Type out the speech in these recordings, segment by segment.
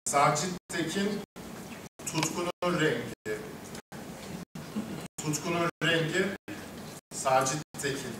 Sacit Tekin, Tutkunun Rengi. Tutkunun Rengi, Sacit Tekin.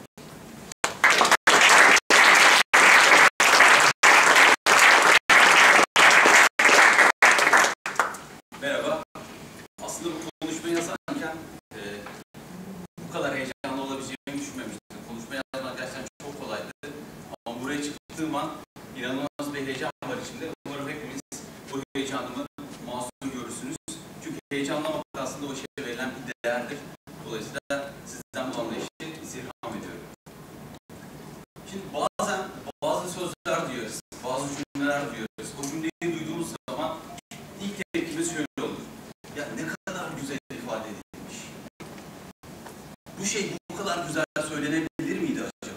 Merhaba. Aslında bu konuşmayı yazarken bu kadar heyecanlı olabileceğimi düşünmemiştim. Konuşmayı yazmak gerçekten çok kolaydı. Ama buraya çıktığım an inanılmaz bir heyecan var içimde. Umarım hepimiz bu heyecanımı masum görürsünüz. Çünkü heyecanlamak aslında o şeye verilen bir değerdir. Dolayısıyla sizden bu anlayışı istirham ediyorum. Şimdi bazen bazı sözler duyuyoruz, bazı cümleler duyuyoruz. O cümleyi duyduğumuz zaman ilk tepkimiz şöyle olur. Ya ne kadar güzel ifade edilmiş. Bu şey bu kadar güzel söylenebilir miydi acaba?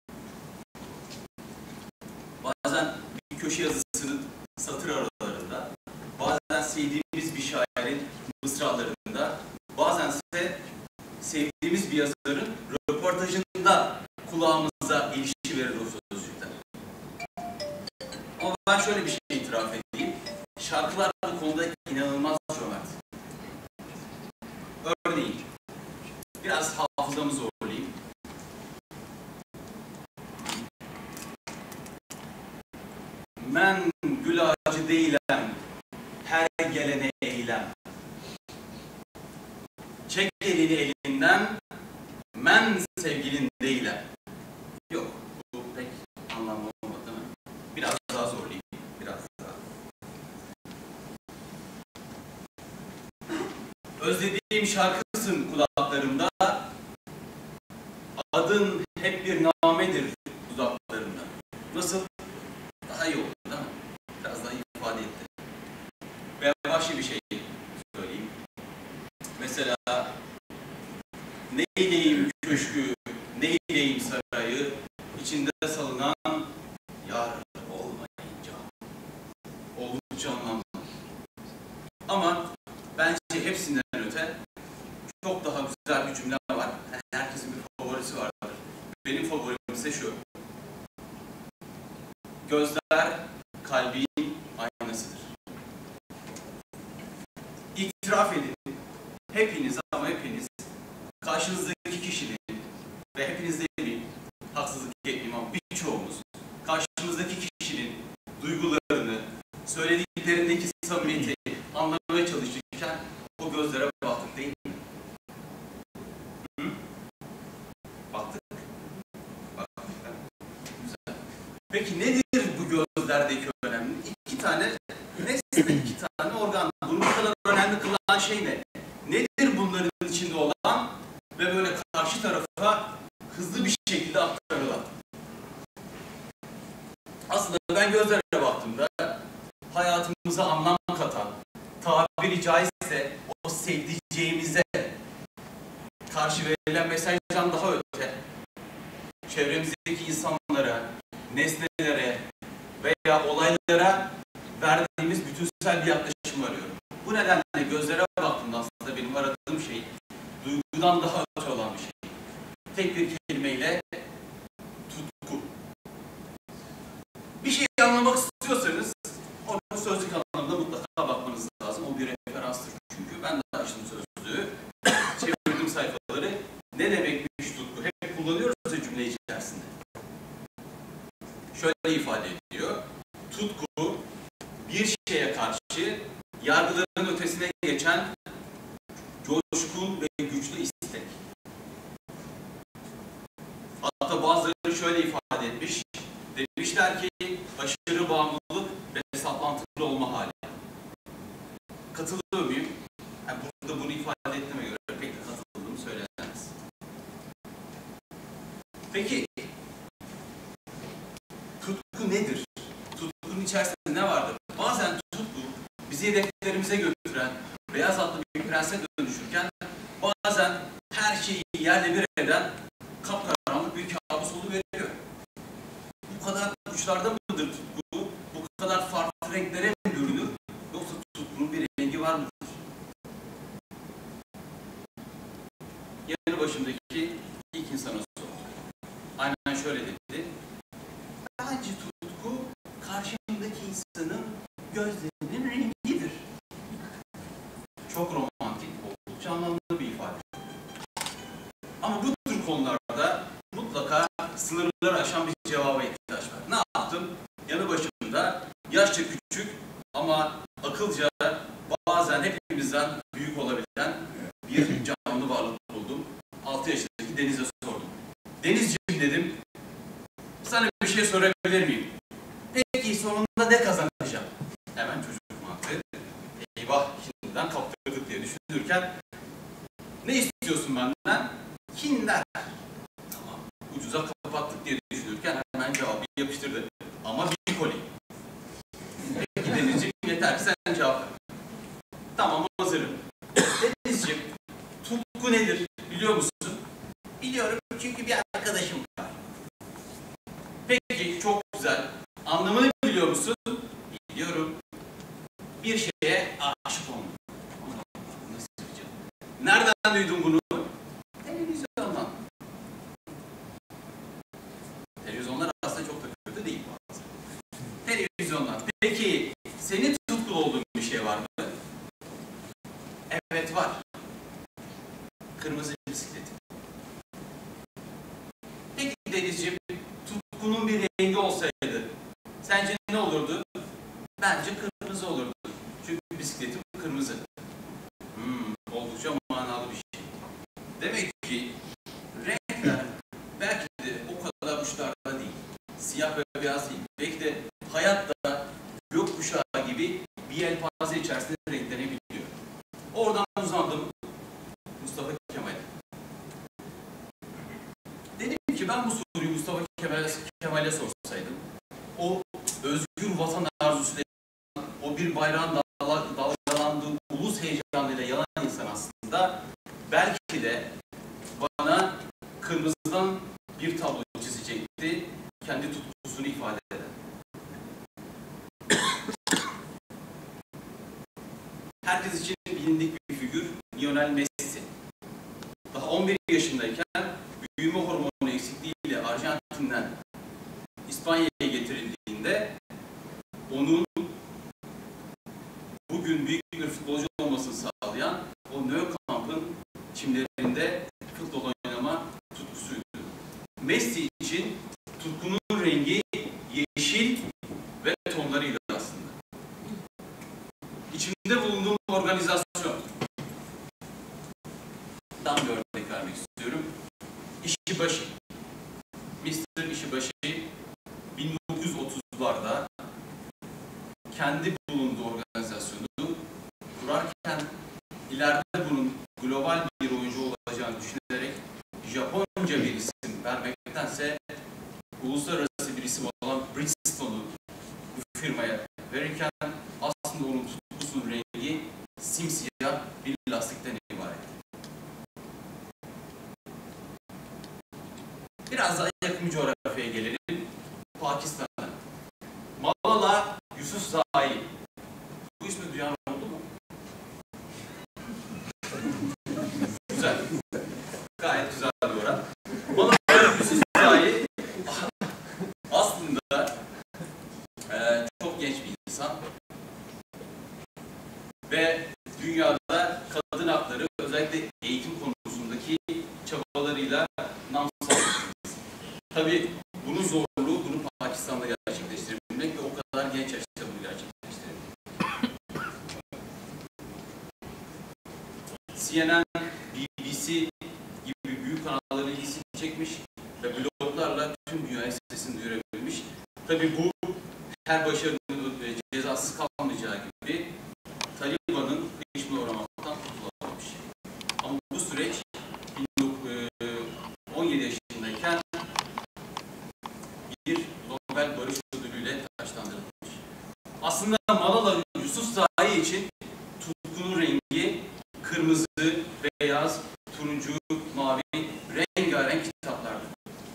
Bazen bir köşe yazısının satır aralarında, bazen sevdiğimiz bir şairin mısralarında, bazense sevdiğimiz bir yazarın röportajında kulağımıza ilişkiverir o sözcükler. Ama ben şöyle bir şey itiraf edeyim. Şarkılar bu konuda inanılmaz cömert. Örneğin, biraz hafızamı zorlayayım. Men gül ağacı değilem, her gelene eylem. Çek elini elinden, men sevgilin değilem. Yok, bu pek anlamlı olmadı değil mi? Biraz daha zorlayayım, biraz daha. Özlediğim şarkısın kulaklarımda, adın hep bir namedir dudaklarımda. Nasıl? Daha iyi oldu değil mi? Biraz daha iyi ifade etti. Veya başka bir şey söyleyeyim. Mesela, neyleyim köşkü, neyleyim sarayı, içinde salınan yar olmayınca. Oldukça anlamlı. Ama bence hepsinden öte çok daha güzel bir cümle var. Herkesin bir favorisi vardır. Benim favorim ise şu. Gözler kalbin aynasıdır. İtiraf edin. Hepiniz ama hepiniz karşınızdaki kişinin ve hepiniz demeyeyim, haksızlık etmeyeyim ama birçoğumuz karşımızdaki kişinin duygularını, söylediklerindeki samimiyeti anlamaya çalışırken o gözlere baktık değil mi? Hı? Baktık. Baktık. Güzel. Peki nedir bu gözlerdeki önemli? İki tane nesne, iki tane organ. Bunu bu kadar önemli kılan şey ne? Nedir bunların içinde olan ve böyle karşı tarafa hızlı bir şekilde aktarılan? Aslında ben gözlere baktığımda hayatımıza anlam katan, tabiri caizse o sevdiceğimize karşı verilen mesajdan daha öte, çevremizdeki insanlara, nesnelere veya olaylara verdiğimiz bütünsel bir yaklaşım arıyorum. Bu nedenle gözlere baktığımda aslında benim aradığım şey duygudan daha öte olan bir şey. Tek bir kelimeyle tutku. Bir şeyi anlamak istiyorsanız onun sözlük anlamda mutlaka bakmanız lazım. O bir referanstır çünkü. Ben de açtım sözlüğü, çevirdim sayfaları. Ne demekmiş tutku? Hep kullanıyoruz ya cümle içerisinde. Şöyle ifade ediyor. Tutku bir şeye karşı yargıların ötesine geçen coşkun ve güçlü istek. Hatta bazıları şöyle ifade etmiş. Demişler ki aşırı bağımlılık ve saplantılı olma hali. Katılıyor muyum? Yani burada bunu ifade ettiğime göre pek de katıldığımı söylenemez. Peki tutku nedir? Tutkunun içerisinde ne vardır? Bazen tutku bizi hedeflerimize götüren, beyaz atlı bir prense dönüşürken bazen her şeyi yerle bir eden kapkaranlık bir kabus oluveriyor. Bu kadar uçlarda mıdır tutku? Bu kadar farklı renklere mi bürünür? Yoksa tutkunun bir rengi var mıdır? Yanı başımdaki ilk insana sorduk. Aynen şöyle dedi. Bence tutku karşımdaki insanın gözlerinin rengi. yaşça küçük ama akılca bazen hepimizden büyük olabilen bir canlı varlık buldum. 6 yaşındaki Deniz'e sordum. Denizciğim dedim, sana bir şey sorabilir miyim? Peki sonunda ne kazanacağım? Hemen çocuk mantığı. Eyvah şimdiden kaptırdık diye düşünürken ne istiyorsun benden? Kinder. Tamam, ucuza kapattık diye düşünürken hemen cevabı yapıştırdı. Ama bir koli. Peki Denizciğim, yeter ki sen cevap ver. Tamam, hazırım. Denizciğim, tutku nedir biliyor musun? Biliyorum çünkü bir arkadaşım var. Peki, çok güzel. Anlamını biliyor musun? Biliyorum. Bir şeye aşık olmak. Nasıl yapacağım? Nereden duydun bunu? Televizyondan. Televizyonlar aslında çok da kötü değil bazen. Televizyondan. Peki, senin tutkulu olduğun bir şey var mı? Evet, var. Kırmızı bisikletim. Peki Denizciğim, tutkunun bir rengi olsaydı sence ne olurdu? Bence kırmızı olurdu. Çünkü bisikletim kırmızı. Oldukça manalı bir şey. Demek ki renkler belki de o kadar uçlarda değil. Siyah ve beyaz değil. Belki de hayatta gökkuşağı gibi bir yelpaze içerisinde renklenebiliyor. Oradan uzandım Mustafa Kemal'e. Dedim ki ben bu soruyu Mustafa Kemal'e sorsaydım, o özgür vatan arzusuyla, o bir bayrağın dalgalandığı ulus heyecanıyla yanan insan aslında belki de bana kırmızıdan bir tablo çizecekti, kendi tutkusunu ifade eden. Herkes için bilindik bir figür Lionel Messi. Daha 11 yaşındayken büyüme hormonu eksikliğiyle Arjantin'den İspanya'ya getirildiğinde onun bugün büyük bir futbolcu olmasını sağlayan o Nou Camp'ın çimlerinde futbol oynama tutkusuydu. Messi için tutkunun rengi yeşil ve tonlarıydı aslında. İçinde bulunduğum organizasyon, tam bir örnek vermek istiyorum. İşçibaşı. Mr. İşçibaşı 1930'larda kendi bulunduğu organizasyonu kurarken ileride bunun global bir oyuncu olacağını düşünerek Japonca bir isim vermektense uluslararası bir isim olan Bridgestone'u bu firmaya verirken aslında onun tutkusunun rengi simsiyah bir lastikten ibaret. Biraz daha yakın coğrafyaya gelelim. Pakistan'a. Malala Yousafzai. Bu ismi duyan oldu mu? Güzel. Gayet güzel bir oran. Malala Yousafzai aslında çok genç bir insan. Ve dünyada kadın hakları, özellikle eğitim konusundaki çabalarıyla nam salmış. Tabii bunun zorluğu, bunu Pakistan'da gerçekleştirebilmek ve o kadar genç yaşta bunu gerçekleştirebilmek. CNN, BBC gibi büyük kanalların ilgisini çekmiş ve bloglarla tüm dünyaya sesini duyurabilmiş. Tabii bu her başarının cezasız kalmayacağı gibi Taliban'ın kıyışına uğramaktan kurtulamamış. Ama bu süreç 17 yaşındayken bir Nobel Barış Ödülü'yle taçlandırılmış. Aslında Malala Yousafzai için tutkunun rengi kırmızı, beyaz, turuncu, mavi, rengarenk kitaplardı.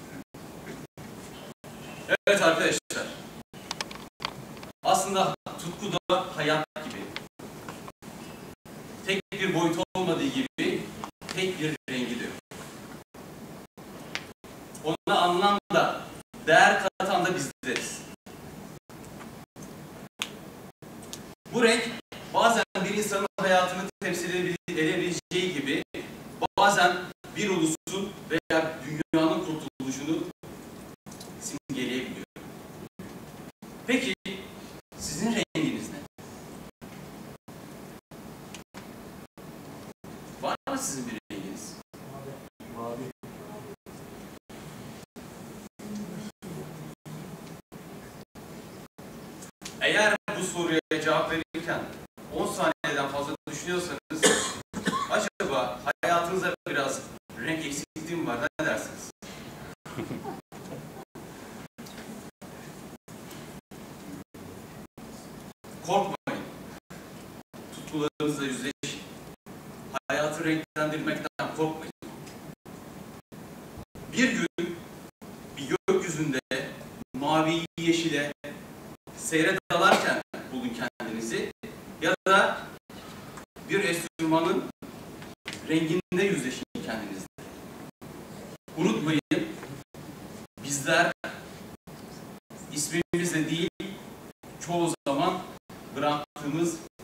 Evet arkadaşlar, aslında tutku da hayat gibi. Tek bir boyut olmadığı gibi tek bir rengi de yok. Ona anlam da, değer katan da bizleriz. Bu renk bazen bir insanın hayatını temsil edebileceği gibi bazen bir ulusun veya dünyanın kurtuluşunu simgeleyebiliyor. Peki siz Eğer bu soruya cevap verirken 10 saniyeden fazla düşünüyorsanız acaba hayatınızda biraz renk eksikliği mi var? Ne dersiniz? Korkmayın. Tutkularınızla yüzleşin. Hayatı renklendirmekten korkmayın. Bir gün bir gökyüzünde mavi yeşile seyre dalarken bulun kendinizi ya da bir enstrümanın renginde yüzleşin kendinizle. Unutmayın, bizler ismimizle değil, çoğu zaman bıraktığımız